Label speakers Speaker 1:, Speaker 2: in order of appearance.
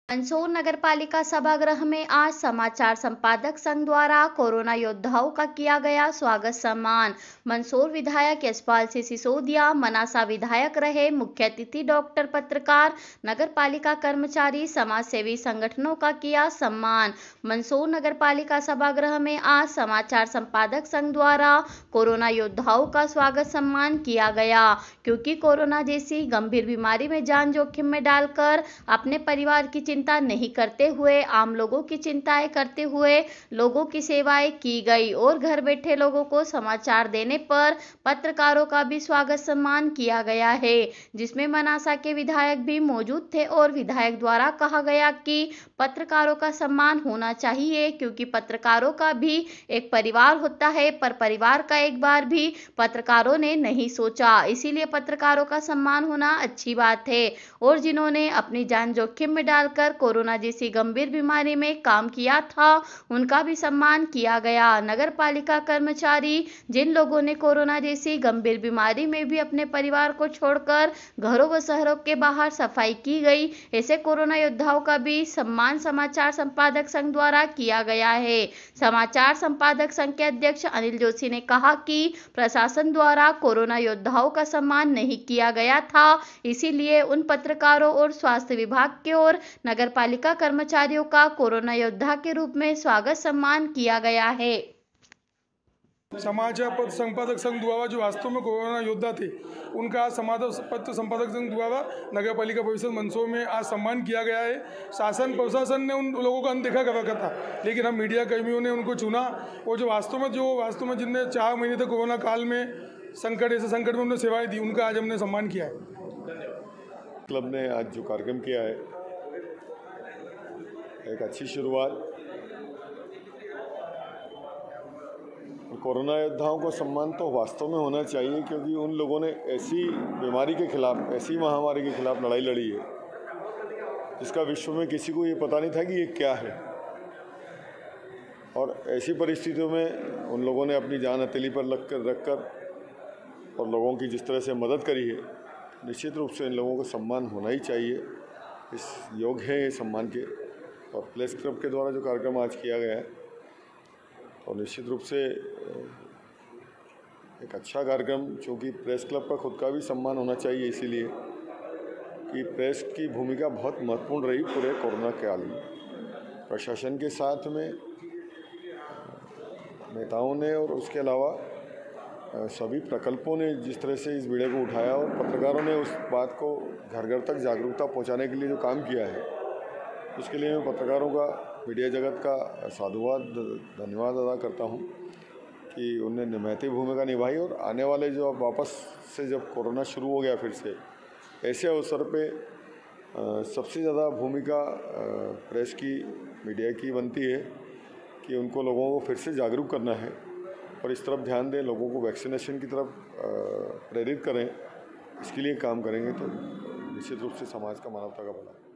Speaker 1: मंदसौर नगरपालिका सभागृह में आज समाचार संपादक संघ द्वारा कोरोना योद्धाओं का किया गया स्वागत सम्मान। मंदसौर विधायक यशपाल सिंह सिसोदिया, मनासा विधायक रहे, मुख्य अतिथि डॉक्टर, पत्रकार, नगरपालिका कर्मचारी, समाजसेवी संगठनों का किया सम्मान। मंदसौर नगरपालिका सभागृह में आज समाचार संपादक संघ द्वारा कोरोना योद्धाओं का स्वागत सम्मान किया गया, क्योंकि कोरोना जैसी गंभीर बीमारी में जान जोखिम में डालकर अपने परिवार की चिंता नहीं करते हुए आम लोगों की चिंताएं करते हुए लोगों की सेवाएं की गई और घर बैठे लोगों को समाचार देने पर पत्रकारों का भी स्वागत सम्मान किया गया है, जिसमें मनासा के विधायक भी मौजूद थे और विधायक द्वारा कहा गया कि पत्रकारों का सम्मान होना चाहिए, क्योंकि पत्रकारों का भी एक परिवार होता है, पर परिवार का एक बार भी पत्रकारों ने नहीं सोचा, इसीलिए पत्रकारों का सम्मान होना अच्छी बात है। और जिन्होंने अपनी जान जोखिम में डालकर कोरोना जैसी गंभीर बीमारी में काम किया था, उनका भी सम्मान किया गया। नगर पालिका कर्मचारी, जिन लोगों ने कोरोना जैसी गंभीर बीमारी में भी अपने परिवार को छोड़कर घरों व शहरों के बाहर सफाई की गई, ऐसे कोरोना योद्धाओं का भी सम्मान समाचार संपादक संघ द्वारा किया गया है। समाचार संपादक संघ के अध्यक्ष अनिल जोशी ने कहा कि प्रशासन द्वारा कोरोना योद्धाओं का सम्मान नहीं किया गया था, इसीलिए उन पत्रकारों और स्वास्थ्य विभाग के और नगरपालिका कर्मचारियों का कोरोना योद्धा के रूप में स्वागत सम्मान किया गया है।
Speaker 2: समाचार संपादक संघ द्वारा जो वास्तव में कोरोना योद्धा थे, उनका आज पत्र संपादक संघ द्वारा नगरपालिका परिषद मंदसौर में आज सम्मान किया गया है। शासन प्रशासन ने उन लोगों का अनदेखा कर रखा था, लेकिन हम मीडिया कर्मियों ने उनको चुना और जो वास्तव में जिनने 4 महीने तक कोरोना काल में ऐसे संकट में उन्होंने सेवाएं दी, उनका आज हमने सम्मान किया है।
Speaker 3: क्लब ने आज जो कार्यक्रम किया है, एक अच्छी शुरुआत। कोरोना योद्धाओं को सम्मान तो वास्तव में होना चाहिए, क्योंकि उन लोगों ने ऐसी बीमारी के खिलाफ, ऐसी महामारी के खिलाफ लड़ाई लड़ी है जिसका विश्व में किसी को ये पता नहीं था कि ये क्या है। और ऐसी परिस्थितियों में उन लोगों ने अपनी जान हथेली पर रखकर और लोगों की जिस तरह से मदद करी है, निश्चित रूप से इन लोगों को सम्मान होना ही चाहिए। इस योग्य है ये सम्मान के। और प्रेस क्लब के द्वारा जो कार्यक्रम आज किया गया है, और निश्चित रूप से एक अच्छा कार्यक्रम, चूँकि प्रेस क्लब का खुद का भी सम्मान होना चाहिए, इसीलिए कि प्रेस की भूमिका बहुत महत्वपूर्ण रही पूरे कोरोना काल में। प्रशासन के साथ में नेताओं ने और उसके अलावा सभी प्रकल्पों ने जिस तरह से इस वीडियो को उठाया और पत्रकारों ने उस बात को घर घर तक जागरूकता पहुंचाने के लिए जो काम किया है, उसके लिए मैं पत्रकारों का, मीडिया जगत का साधुवाद, धन्यवाद अदा करता हूं कि उन्होंने निभाती भूमिका निभाई। और आने वाले जो अब वापस से जब कोरोना शुरू हो गया फिर से, ऐसे अवसर पे सबसे ज़्यादा भूमिका प्रेस की, मीडिया की बनती है कि उनको लोगों को फिर से जागरूक करना है और इस तरफ ध्यान दें, लोगों को वैक्सीनेशन की तरफ प्रेरित करें। इसके लिए काम करेंगे तो निश्चित रूप से समाज का, मानवता का भला।